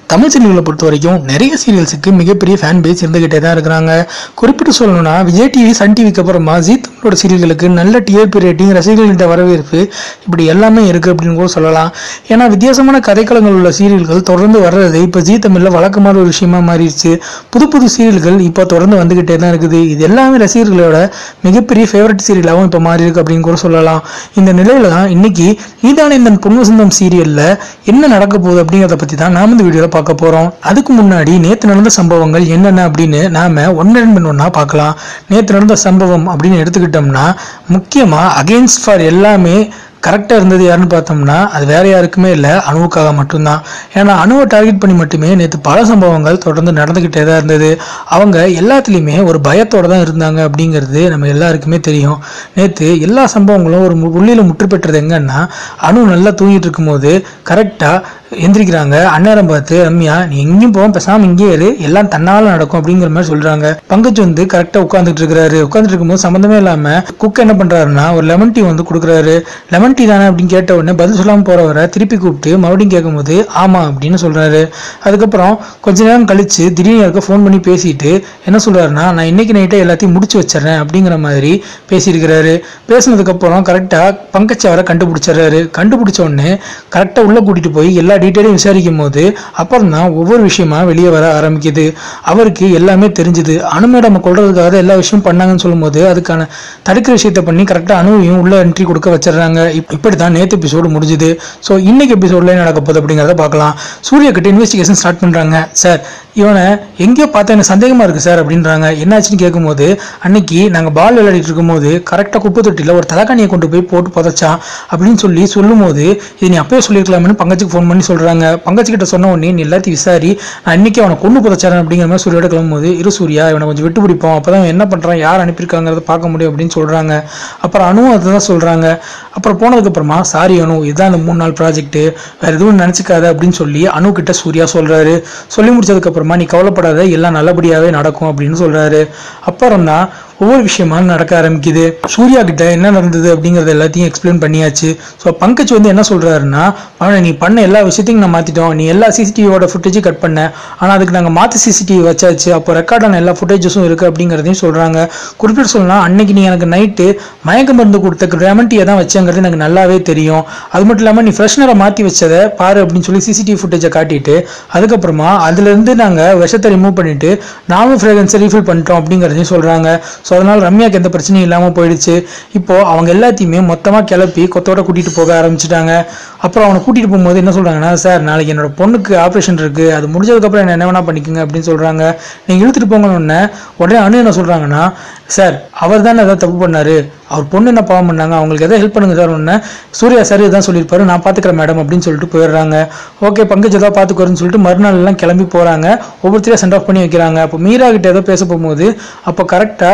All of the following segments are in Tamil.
தமிழ் சீரியல்களை பொறுத்த வரைக்கும் நிறைய சீரியல்ஸுக்கு மிகப்பெரிய ஃபேன் பேஸ் இருந்துகிட்டே தான் இருக்கிறாங்க. குறிப்பிட்டு சொல்லணும்னா விஜய் டிவி, சன் டிவிக்கு அப்புறமா ஜீ தமிழோட சீரியல்களுக்கு நல்ல டிஆர்பி ரேட்டிங், ரசிகர்கள்கிட்ட வரவேற்பு இப்படி எல்லாமே இருக்குது அப்படின்னு கூட சொல்லலாம். ஏன்னா வித்தியாசமான கதைக்களங்கள் உள்ள சீரியல்கள் தொடர்ந்து வர்றது இப்போ ஜீ தமிழில் வழக்கமான ஒரு விஷயமா மாறிடுச்சு. புது புது சீரியல்கள் இப்போ தொடர்ந்து வந்துகிட்டே தான் இருக்குது. இது எல்லாமே ரசிகர்களோட மிகப்பெரிய ஃபேவரட் சீரியலாகவும் இப்போ மாறி இருக்கு அப்படின்னு கூட சொல்லலாம். இந்த நிலையில தான் இன்னைக்கு நீதானே இந்தன் பொன்வசந்தம் சீரியல்ல என்ன நடக்க போகுது அப்படிங்கிறத பத்தி தான் நாம இந்த வீடியோல பார்க்க போறோம். அதுக்கு முன்னாடி நேத்து நடந்த சம்பவங்கள் என்னென்ன அப்படின்னு நாம ஒன்னா பார்க்கலாம். நேத்து நடந்த சம்பவம் அப்படின்னு எடுத்துக்கிட்டோம்னா முக்கியமா அகெயின்ஸ்ட் ஃபார் எல்லாமே கரெக்டாக இருந்தது யாருன்னு பார்த்தோம்னா அது வேற யாருக்குமே இல்லை, அணுவுக்காக மட்டும்தான். ஏன்னா அணுவை டார்கெட் பண்ணி மட்டுமே நேற்று பல சம்பவங்கள் தொடர்ந்து நடந்துக்கிட்டே தான் இருந்தது. அவங்க எல்லாத்துலேயுமே ஒரு பயத்தோடு தான் இருந்தாங்க அப்படிங்கிறது நம்ம எல்லாருக்குமே தெரியும். நேற்று எல்லா சம்பவங்களும் ஒரு புள்ளியில் முற்று பெற்றது எங்கன்னா, அணு நல்லா தூங்கிட்டு இருக்கும்போது கரெக்டாக எந்திரிக்கிறாங்க. அந்நேரம் பார்த்து ரம்யா, நீ எங்கேயும் போவோம், பேசாமல் இங்கே இரு, எல்லாம் தன்னால நடக்கும் அப்படிங்கிற மாதிரி சொல்றாங்க. பங்கஜ் வந்து கரெக்டாக உட்காந்துட்டு இருக்கிறாரு. உட்காந்துட்டு இருக்கும்போது சம்மந்தமே இல்லாம குக் என்ன பண்றாருன்னா ஒரு லெமன் டீ வந்து கொடுக்குறாரு. லெமன் டீ தானே அப்படின்னு கேட்ட உடனே பதில் சொல்லாமல் போறவரை திருப்பி கூப்பிட்டு மறுபடியும் கேட்கும்போது ஆமா அப்படின்னு சொல்றாரு. அதுக்கப்புறம் கொஞ்ச நேரம் கழிச்சு திடீர்னு யாருக்க ஃபோன் பண்ணி பேசிட்டு என்ன சொல்றாருன்னா, நான் இன்னைக்கு நைட்டே எல்லாத்தையும் முடிச்சு வச்சிடறேன் அப்படிங்கிற மாதிரி பேசியிருக்கிறாரு. பேசினதுக்கு அப்புறம் கரெக்டா பங்கஜ் அவரை கண்டுபிடிச்சிடறாரு. கண்டுபிடிச்ச உடனே கரெக்டா உள்ள கூட்டிட்டு போய் எல்லா டீட்டெயிலும் விசாரிக்கும் போது அப்புறம் தான் ஒவ்வொரு விஷயமா வெளியே வர ஆரம்பிக்குது. அவருக்கு எல்லாமே தெரிஞ்சுது. அணு மேடம் கொள்றதுக்காக எல்லா விஷயம் பண்ணாங்கன்னு சொல்லும் போது அதுக்கான தடுக்கிற விஷயத்த பண்ணி கரெக்டா அணுவையும் உள்ள என்ட்ரி கொடுக்க வச்சிடறாங்க. இப்படிதான் நேத்து எபிசோடு முடிஞ்சுது. ஸோ இன்னைக்கு எபிசோட்ல நடக்க போகுது அப்படிங்கிறத பார்க்கலாம். சூர்யா கிட்ட இன்வெஸ்டிகேஷன் ஸ்டார்ட் பண்றாங்க. சார், இவனை எங்கேயோ பார்த்தா எனக்கு சந்தேகமா இருக்கு சார் அப்படின்றாங்க. என்னாச்சுன்னு கேட்கும்போது, அன்னைக்கு நாங்கள் பால் விளையாடிட்டு இருக்கும்போது கரெக்டாக குப்பை தொட்டியில் ஒரு தலைக்காணியை கொண்டு போய் போட்டு புதைச்சான் அப்படின்னு சொல்லும் போது இது நீ அப்பயே சொல்லியிருக்கலாம்னு பங்கஜுக்கு ஃபோன் பண்ணி சொல்றாங்க. பங்கஜ் கிட்ட சொன்ன உடனே நீ எல்லாத்தையும் விசாரி, நான் இன்னைக்கு அவனை கொண்டு புதைச்சாரன் அப்படிங்கிற மாதிரி சூர்யோட கிளம்பும்போது, இரு சூர்யா, இவனை கொஞ்சம் விட்டு பிடிப்போம், அப்பதான் என்ன பண்றான், யார் அனுப்பியிருக்காங்கிறத பார்க்க முடியும் அப்படின்னு சொல்றாங்க. அப்புறம் அணுவும் அதுதான் சொல்றாங்க. அப்புறம் போனதுக்கு அப்புறமா சாரி அணு, இதுதான் அந்த 3 நாள் ப்ராஜெக்ட், வேற எதுவும் நினைச்சுக்காத அப்படின்னு சொல்லி அணு கிட்ட சூர்யா சொல்றாரு. சொல்லி முடிச்சதுக்கு அப்புறமா நீ கவலைப்படாத, எல்லாம் நல்லபடியாவே நடக்கும் அப்படின்னு சொல்றாரு. அப்புறம் தான் ஒவ்வொரு விஷயமா நடக்க ஆரம்பிக்குது. சூர்யா கிட்ட என்ன நடந்தது அப்படிங்கறது எல்லாத்தையும் எக்ஸ்பிளைன் பண்ணியாச்சு. ஸோ பங்கஜ் வந்து என்ன சொல்றாருன்னா, நீ பண்ண எல்லா விஷயத்தையும் நான் மாத்திட்டோம், நீ எல்லா சிசிடிவியோட ஃபுட்டேஜும் கட் பண்ண, ஆனா அதுக்கு நாங்கள் மாத்தி சிசிடிவி வச்சாச்சு, அப்போ ரெக்கார்டான எல்லா ஃபுட்டேஜஸும் இருக்கு அப்படிங்கிறதையும் சொல்றாங்க. குறிப்பிட்டு சொல்லலாம், அன்னைக்கு நீ எனக்கு நைட்டு மயக்க மருந்து கொடுத்த லெமன் டீயை தான் வச்சங்கிறது எனக்கு நல்லாவே தெரியும். அது மட்டும் இல்லாமல் நீ ஃப்ரெஷ்னரை மாற்றி வச்சதை பாரு அப்படின்னு சொல்லி சிசிடிவி ஃபுட்டேஜை காட்டிட்டு அதுக்கப்புறமா அதுல இருந்து நாங்கள் விஷத்தை ரிமூவ் பண்ணிட்டு நாமும் ஃப்ரேக்ரன்ஸை ரீஃபில் பண்ணிட்டோம் அப்படிங்கிறதையும் சொல்றாங்க. ஸோ அதனால ரம்யாக்கு எந்த பிரச்சனையும் இல்லாமல் போயிடுச்சு. இப்போ அவங்க எல்லாத்தையுமே மொத்தமாக கிளப்பி கொத்தோட கூட்டிட்டு போக ஆரம்பிச்சுட்டாங்க. அப்புறம் அவனை கூட்டிட்டு போகும்போது என்ன சொல்றாங்கன்னா, சார் நாளைக்கு என்னோட பொண்ணுக்கு ஆப்ரேஷன் இருக்கு, அது முடிஞ்சதுக்கப்புறம் என்ன வேணா பண்ணிக்கோங்க அப்படின்னு சொல்றாங்க. நீங்க இழுத்துட்டு போங்கன்னு உடனே அணு என்ன சொல்றாங்கன்னா, சார் அவர் தானே ஏதாவது தப்பு பண்ணாரு, அவர் பொண்ணு என்ன பாவம் பண்ணாங்க, அவங்களுக்கு எதாவது ஹெல்ப் பண்ணுங்க சார். ஒன்று சூர்யா சார் இதான் சொல்லியிருப்பாரு, நான் பார்த்துக்கிறேன் மேடம் அப்படின்னு சொல்லிட்டு போயிடுறாங்க. ஓகே பங்கஜ் ஏதாவது பார்த்துக்கோருன்னு சொல்லிட்டு மறுநாள் எல்லாம் கிளம்பி போறாங்க. ஒவ்வொருத்தரையும் சென்ட் ஆஃப் பண்ணி வைக்கிறாங்க. அப்போ மீரா கிட்ட ஏதோ பேச போகும்போது அப்போ கரெக்டா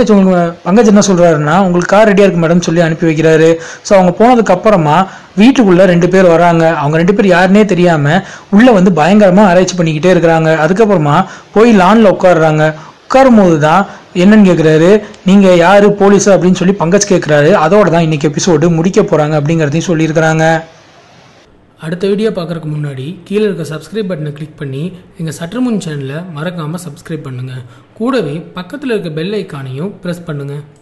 பங்கஜ் என்ன சொல்றாருன்னா, உங்களுக்கு கார் ரெடியா இருக்கு மேடம் சொல்லி அனுப்பி வைக்கிறாரு. ஸோ அவங்க போனதுக்கு அப்புறமா வீட்டுக்குள்ள 2 பேர் வராங்க. அவங்க 2 பேர் யாருன்னே தெரியாம உள்ள வந்து பயங்கரமா ஆராய்ச்சி பண்ணிக்கிட்டே இருக்கிறாங்க. அதுக்கப்புறமா போய் லான்ல உட்காடுறாங்க. உட்காரும் போதுதான் என்னன்னு கேட்கிறாரு, நீங்க யாரு, போலீஸா அப்படின்னு சொல்லி பங்கஜ் கேட்கிறாரு. அதோட தான் இன்னைக்கு எபிசோடு முடிக்க போறாங்க அப்படிங்கிறதையும் சொல்லியிருக்கிறாங்க. அடுத்த வீடியோ பார்க்குறதுக்கு முன்னாடி கீழே இருக்க சப்ஸ்கிரைப் பட்டனை கிளிக் பண்ணி எங்கள் சற்றுமுன் சேனலை மறக்காமல் சப்ஸ்கிரைப் பண்ணுங்கள். கூடவே பக்கத்தில் இருக்க பெல் ஐக்கானையும் ப்ரெஸ் பண்ணுங்கள்.